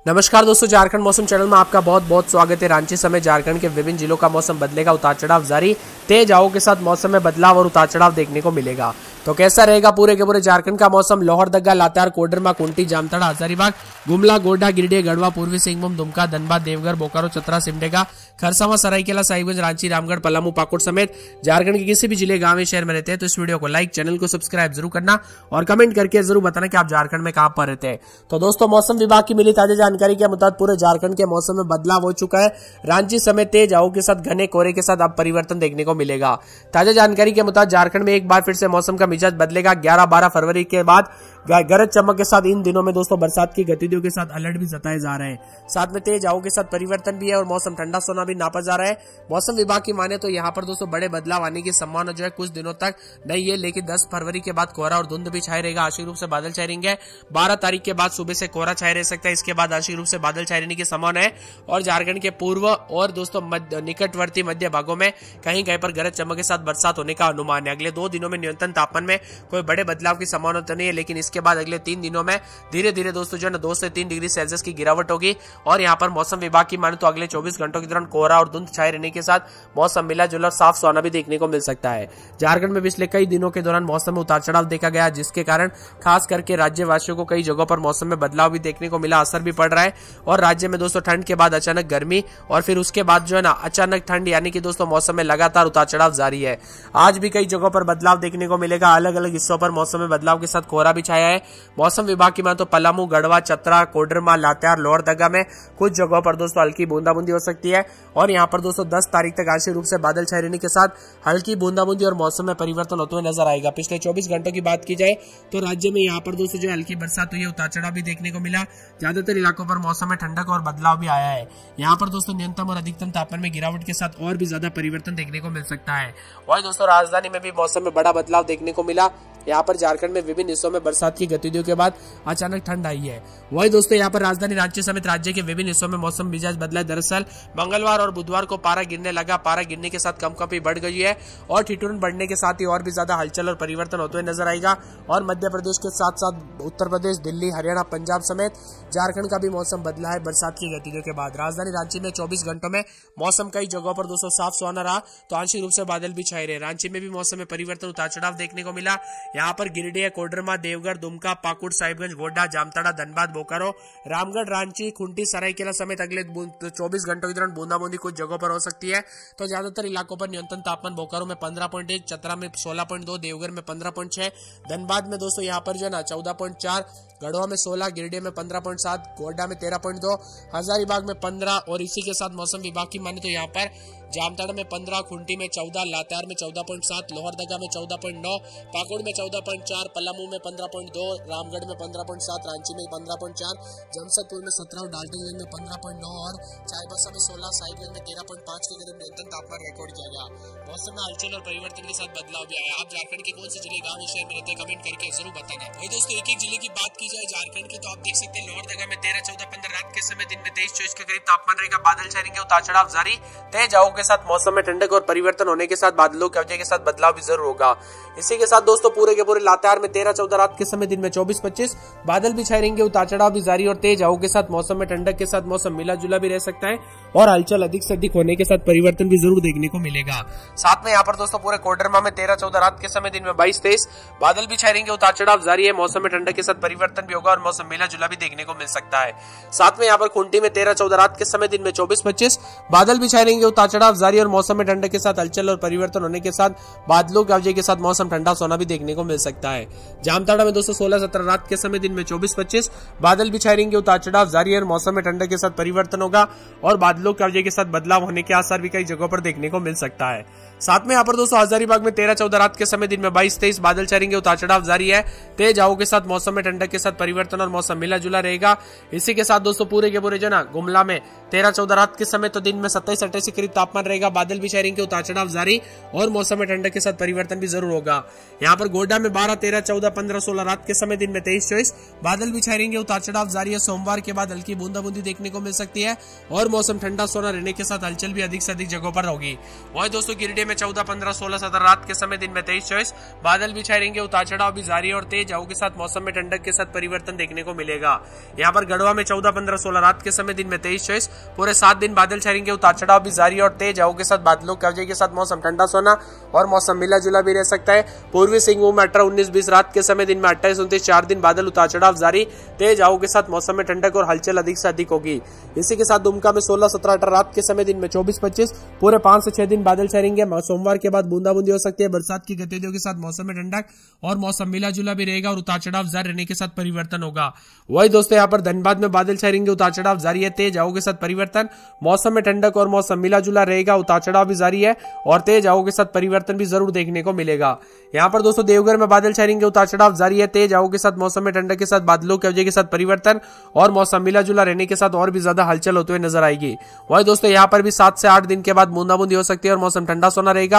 नमस्कार दोस्तों, झारखंड मौसम चैनल में आपका बहुत बहुत स्वागत है। रांची समेत झारखंड के विभिन्न जिलों का मौसम बदलेगा, उतार चढ़ाव जारी। तेज हवाओं के साथ मौसम में बदलाव और उतार चढ़ाव देखने को मिलेगा। तो कैसा रहेगा पूरे के पूरे झारखंड का मौसम? लोहरदगा, लातेहार, कोडरमा, कुंटी, जामताड़ा, हजारीबाग, गुमला, गोड्डा, गिरिडीह, गढ़वा, पूर्वी सिंहभूम, दुमका, धनबाद, देवघर, बोकारो, चतरा, सिमडेगा, खरसावां, सरायकेला, साहिबगंज, रांची, रामगढ़, पलामू, पाकुड़ समेत झारखंड के किसी भी जिले, गांव, शहर में रहते हैं तो इस वीडियो को लाइक, चैनल को सब्सक्राइब जरूर करना और कमेंट करके जरूर बताना कि आप झारखंड में कहां पर रहते हैं। तो दोस्तों, मौसम विभाग की मिली ताजा जानकारी के मुताबिक पूरे झारखंड के मौसम में बदलाव हो चुका है। रांची समेत तेज हवाओं के साथ घने कोहरे के साथ अब परिवर्तन देखने को मिलेगा। ताजा जानकारी के मुताबिक झारखंड में एक बार फिर से मौसम का मिजाज बदलेगा। 11-12 फरवरी के बाद गरज चमक के साथ इन दिनों में दोस्तों बरसात की गतिविधियों के साथ अलर्ट भी जताए जा रहे हैं। साथ में तेज हवाओं के साथ परिवर्तन भी है और मौसम ठंडा सोना भी नापा जा रहा है। मौसम विभाग की माने तो यहाँ पर दोस्तों बड़े बदलाव आने की संभावना जो है कुछ दिनों तक नहीं है, लेकिन 10 फरवरी के बाद कोहरा और धुंध भी छाए रहेगा। आंशिक रूप से बादल छाए रहेंगे। 12 तारीख के बाद सुबह से कोहरा छाए रह सकता है। इसके बाद आंशिक रूप से बादल छाए रहने की संभावना है और झारखंड के पूर्व और दोस्तों निकटवर्ती मध्य भागों में कहीं कहीं पर गरज चमक के साथ बरसात होने का अनुमान है। अगले 2 दिनों में न्यूनतम तापमान में कोई बड़े बदलाव की संभावना तो नहीं है, लेकिन इसके बाद अगले 3 दिनों में धीरे धीरे दोस्तों जो है 2 से 3 डिग्री सेल्सियस की गिरावट होगी। और यहाँ पर मौसम विभाग की माने तो अगले 24 घंटों के दौरान कोहरा और धुंध छाए रहने के साथ मौसम मिला जुला साफ सुहाना भी देखने को मिल सकता है। झारखंड में पिछले कई दिनों के दौरान मौसम में उतार चढ़ाव देखा गया, जिसके कारण खास करके राज्यवासियों को कई जगहों पर मौसम में बदलाव भी देखने को मिला, असर भी पड़ रहा है। और राज्य में दोस्तों ठंड के बाद अचानक गर्मी और फिर उसके बाद जो है ना अचानक ठंड, यानी कि दोस्तों मौसम में लगातार उतार चढ़ाव जारी है। आज भी कई जगहों पर बदलाव देखने को मिलेगा। अलग अलग हिस्सों पर मौसम में बदलाव के साथ कोहरा भी छाया है। मौसम विभाग की माने तो पलामू, गढ़वा, चतरा, कोडरमा, लातेहार, लोहरदगा में कुछ जगहों पर दोस्तों हल्की बूंदाबूंदी हो सकती है। और यहाँ पर दोस्तों 10 तारीख तक आंशिक रूप से बादल छाए रहने के साथ हल्की बूंदाबूंदी और मौसम में परिवर्तन होते हुए नजर आएगा। पिछले 24 घंटों की बात की जाए तो राज्य में यहाँ पर दोस्तों जो हल्की बरसात हुई है, उतार चढ़ाव भी देखने को मिला। ज्यादातर इलाकों पर मौसम में ठंडक और बदलाव भी आया है। यहाँ पर दोस्तों न्यूनतम और अधिकतम तापमान में गिरावट के साथ और भी ज्यादा परिवर्तन देखने को मिल सकता है। वही दोस्तों राजधानी में भी मौसम में बड़ा बदलाव देखने को मिला। यहाँ पर झारखंड में विभिन्न हिस्सों में बरसात की गतिविधियों के बाद अचानक ठंड आई है। वही दोस्तों यहाँ पर राजधानी रांची समेत राज्य के विभिन्न हिस्सों में मौसम मिजाज बदला है। दरअसल मंगलवार और बुधवार को पारा गिरने लगा। पारा गिरने के साथ कंपकंपी बढ़ गई है और ठिठुरन बढ़ने के साथ ही और भी ज्यादा हलचल और परिवर्तन होते हुए नजर आएगा। और मध्य प्रदेश के साथ साथ उत्तर प्रदेश, दिल्ली, हरियाणा, पंजाब समेत झारखंड का भी मौसम बदला है बरसात की गतिविधियों के बाद। राजधानी रांची में 24 घंटों में मौसम कई जगहों पर दोस्तों साफ सुहाना रहा, तो आंशिक रूप से बादल भी छाए रहे। रांची में भी मौसम में परिवर्तन, उतार चढ़ाव देखने को मिला। यहाँ पर गिरिडीह, कोडरमा, देवघर, दुमका, पाकुड़, साहिबगंज, गोड्डा, जामताड़ा, धनबाद, बोकारो, रामगढ़, रांची, खुंटी, सरायकेला समेत अगले 24 घंटों के दौरान बूंदाबूंदी कुछ जगहों पर हो सकती है। तो ज्यादातर इलाकों पर न्यूनतम तापमान बोकारो में 15.1, चतरा में 16.2, देवघर में 15.6, धनबाद में दोस्तों यहाँ पर जो है ना 14.4, गढ़वा में 16, गिरिडीह में 15.7, गोड्डा में 13.2, हजारीबाग में 15। और इसी के साथ मौसम विभाग की माने तो यहाँ पर जामताड़ा में 15, खुंटी में 14, लातेहार में 14.7, लोहरदगा में 14.9, पाकुड़ में 14.4, पलामू में 15.2, रामगढ़ में 15.7, रांची में 15.4, जमशेदपुर में 17 और डाल्टनगंज में 15.9 और चाईबासा में 16, साहिबगंज में 13.5 के करीब न्यूनतम तापमान रिकॉर्ड किया गया। मौसम में हलचल और परिवर्तन के साथ बदलाव भी आया। आप झारखंड के कौन से जिले, गाँव, शहर में रहते हैं, कमेंट करके जरूर बताना। वही दोस्तों एक एक जिले की बात की जाए झारखंड की तो आप देख सकते हैं लोहरदगा में 13, 14, 15 रात के समय, दिन में 23-24 के करीब तापमान रहेगा। बादल छाएंगे, उतार चढ़ाव जारी। तेज हवाओं के साथ मौसम में ठंडक और परिवर्तन होने के साथ बादलों की वजह के साथ बदलाव भी जरूर होगा। इसी के साथ दोस्तों पूरे के पूरे लातेहार में 13-14 रात के समय, दिन में 24-25 बादल भी छाए रहेंगे, उतार चढ़ाव भी जारी। और तेज हवाओं के साथ मौसम में ठंडक के साथ मौसम मिला जुला भी रह सकता है और हलचल अधिक से अधिक होने के साथ परिवर्तन भी जरूर देखने को मिलेगा। साथ में यहाँ पर दोस्तों पूरे कोडरमा में 13-14 रात के समय, दिन में 22-23 बादल भी छाए रहेंगे, उतार चढ़ाव जारी है। मौसम में ठंडक के साथ परिवर्तन भी होगा और मौसम मिला जुला भी देखने को मिल सकता है। साथ में यहाँ पर खुंटी में 13-14 रात के समय, दिन में 24-25 बादल भी छाए रहेंगे, उतार चढ़ाव जारी। और मौसम में ठंडक के साथ हलचल और परिवर्तन होने के साथ बादलों की वजह के साथ मौसम ठंडा सोना भी देखने को मिल सकता है। जामताड़ा में दोस्तों 16-17 रात के समय, दिन में 24-25 बादल भी छाए रहेंगे, उतार चढ़ाव जारी है। और मौसम में ठंडक के साथ परिवर्तन होगा और बादलों की वजह के साथ बदलाव होने के आसार भी कई जगहों पर देखने को मिल सकता है। साथ में यहाँ पर दोस्तों हजारीबाग में 13-14 रात के समय, दिन में 22-23 बादल छाए रहेंगे, उतार चढ़ाव जारी है। तेज हवाओं के साथ मौसम में ठंडक के साथ परिवर्तन और मौसम मिला जुला रहेगा। इसी के साथ दोस्तों पूरे के पूरे जो ना गुमला में 13-14 रात के समय, तो दिन में 27-28 के करीब तापमान तापमान रहेगा, बादल भी छाए रहेंगे, उतार चढ़ाव जारी और मौसम में ठंडक के साथ परिवर्तन भी जरूर होगा। यहाँ पर गोड्डा में 12, 13, 14, 15, 16 रात के समय, दिन में 23, 24 बादल भी छाए रहेंगे, उतार चढ़ाव जारी है। सोमवार के बाद हल्की बूंदाबूंदी देखने को मिल सकती है और मौसम ठंडा सोना रहने के साथ हलचल भी अधिक से अधिक जगहों पर होगी। वही दोस्तों गिरिडीह में 14, 15, 16, 17 रात के समय, दिन में 23, 24 बादल भी छाए रहेंगे, उतार चढ़ाव भी जारी है और तेज हवाओं के साथ मौसम में ठंडक के साथ परिवर्तन देखने को मिलेगा। यहाँ पर गढ़वा में 14, 15, 16 रात के समय, दिन में 23, 24 पूरे 7 दिन बादल छाए रहेंगे, उतार चढ़ाव भी जारी है और तेज हवाओं के साथ बादलों के कब्जे के साथ मौसम ठंडा सोना और मौसम मिला जुला भी रह सकता है। पूर्वी सिंहभूम में 18, 19, 20 रात के समय, दिन में 28, 29 4 दिन बादल, उतार चढ़ाव जारी, तेज हवाओं के साथ मौसम में ठंडक और हलचल अधिक से अधिक होगी। इसी के साथ दुमका में 16, 17, 18 रात के समय, दिन में 24, 25 पूरे 5 से 6 दिन बादल छाए रहेंगे। सोमवार के बाद बूंदाबूंदी हो सकती है, बरसात की गतिविधियों के साथ मौसम में ठंडक और मौसम मिला जुला भी रहेगा और उतार चढ़ाव जारी रहने के साथ परिवर्तन होगा। वही दोस्तों यहाँ पर धनबाद में बादल छाए रहेंगे, उतार चढ़ाव जारी है, तेज हवाओं के साथ परिवर्तन, मौसम में ठंडक और मौसम मिला जुला रहेगा, उतार चढ़ाव भी जारी है और तेज हवाओं के साथ परिवर्तन भी जरूर देखने को मिलेगा। यहाँ पर दोस्तों देवघर में बादल छाए रहेंगे, उतार चढ़ाव जारी है, तेज हवाओं के साथ मौसम में ठंडक के साथ बादलों के वजह के साथ परिवर्तन और मौसम मिला जुला रहने के साथ और भी ज्यादा हलचल होते हुए नजर आएगी। वही दोस्तों यहाँ पर भी 7 से 8 दिन के बाद बूंदाबूंदी हो सकती है और मौसम ठंडा सोना रहेगा।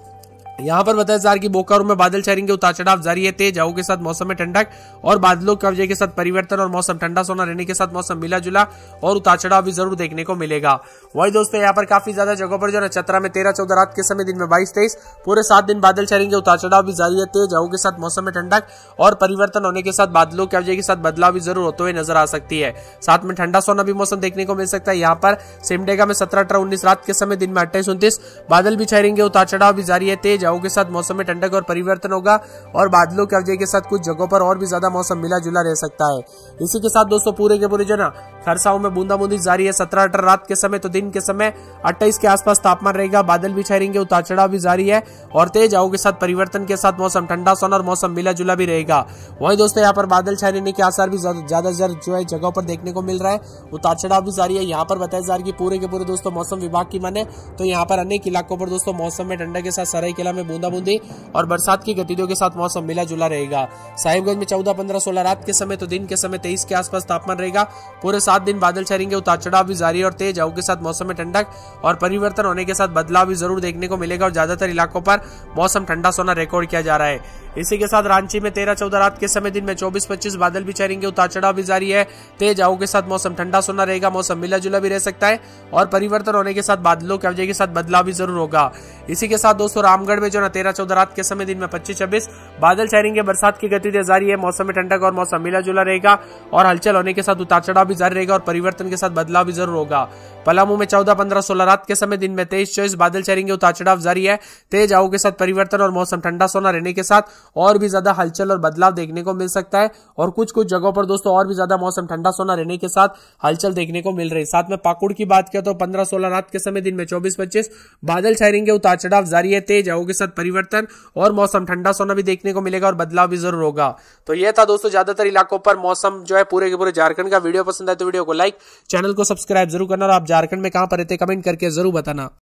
यहाँ पर बताया जा रहा है कि बोकारो में बादल छाए रहेंगे, उतार चढ़ाव जारी है, तेज हवाओं के साथ मौसम में ठंडक और बादलों के वजह के साथ परिवर्तन और मौसम ठंडा सोना रहने के साथ मौसम मिला जुला और उतार चढ़ाव भी जरूर देखने को मिलेगा। वही दोस्तों यहाँ पर काफी ज्यादा जगहों पर जो है चतरा में 13, 14 रात के समय, दिन में 22, 23 पूरे 7 दिन बादल छाए रहेंगे, उतार चढ़ाव भी जारी है, तेज हवाओं के साथ मौसम में ठंडक और परिवर्तन होने के साथ बादलों के वजह के साथ बदलाव भी जरूर होते हुए नजर आ सकती है। साथ में ठंडा सोना भी मौसम देखने को मिल सकता है। यहाँ पर सिमडेगा में 17, 18, 19 रात के समय, दिन में 28, 29 बादल भी छाए रहेंगे, उतार चढ़ाव भी जारी है, तेज हवाओं के साथ मौसम ठंडक और परिवर्तन होगा और बादलों के वजह के साथ कुछ जगहों पर और भी ज्यादा मौसम मिला जुला रह सकता है। इसी के साथ दोस्तों पूरे के पूरे जो ना खरसाओं में बूंदाबूंदी जारी है 17, 18 रात के समय, तो दिन के समय 28 के आसपास तापमान रहेगा, बादल भी छाए रहेंगे, उतार चढ़ाव भी जारी है और तेज हवाओं के साथ परिवर्तन के साथ मौसम ठंडा सोना और मौसम मिला जुला भी रहेगा। वही दोस्तों यहाँ पर बादल छाए रहने के आसार भी ज्यादा जो है जगहों पर देखने को मिल रहा है, उतार चढ़ाव भी जारी है। यहाँ पर बताया जा रहा है कि पूरे के पूरे दोस्तों मौसम विभाग की माने तो यहाँ पर अनेक इलाकों पर दोस्तों मौसम में ठंडक के साथ सरायकेला में बूंदाबूंदी और बरसात की गतिविधियों के साथ मौसम मिला जुला रहेगा। साहिबगंज में 14, 15, 16 रात के समय, तो दिन के समय 23 के आसपास तापमान रहेगा, पूरे 7 दिन बादल छाए रहेंगे, उतार चढ़ाव भी जारी है और तेज हवाओं के साथ मौसम में ठंडक और परिवर्तन होने के साथ बदलाव भी जरूर देखने को मिलेगा और ज्यादातर इलाकों पर मौसम ठंडा सोना रिकॉर्ड किया जा रहा है। इसी के साथ रांची में 13, 14 रात के समय, दिन में 24, 25 बादल भी छाए रहेंगे, उतार चढ़ाव भी जारी है, तेज हवाओं के साथ मौसम ठंडा सोना रहेगा, मौसम मिला जुला भी रह सकता है और परिवर्तन होने के साथ बादलों के वजह के साथ बदलाव भी जरूर होगा। इसी के साथ दोस्तों रामगढ़ में जो ना 13, 14 रात के समय, दिन में 25, 26 बादल छाए रहेंगे, बरसात की गतिविधियां जारी है, मौसम में ठंडक और मौसम मिला जुला रहेगा और हलचल होने के साथ उतार चढ़ाव भी जारी रहेगा और परिवर्तन के साथ बदलाव भी जरूर होगा। पलामू में 14, 15, 16 रात के समय, दिन में 23, 24 बादल छाए रहेंगे, उतार चढ़ाव जारी है, तेज हवाओं के साथ परिवर्तन और मौसम ठंडा सोना रहने के साथ और भी ज्यादा हलचल और बदलाव देखने को मिल सकता है और कुछ जगहों पर दोस्तों और भी ज्यादा मौसम ठंडा सोना रहने के साथ हलचल देखने को मिल रही है। साथ में पाकुड़ की बात किया तो 15, 16 रात के समय, दिन में 24, 25 बादल छाए रहेंगे, उतार चढ़ाव जारी है, तेज हवाओं के साथ परिवर्तन और मौसम ठंडा सोना भी देखने को मिलेगा और बदलाव भी जरूर होगा। तो यह था दोस्तों ज्यादातर इलाकों पर मौसम जो है पूरे के पूरे झारखंड का। वीडियो पसंद आए तो वीडियो को लाइक, चैनल को सब्सक्राइब जरूर करना और आप झारखंड में कहां पर रहते कमेंट करके जरूर बताना।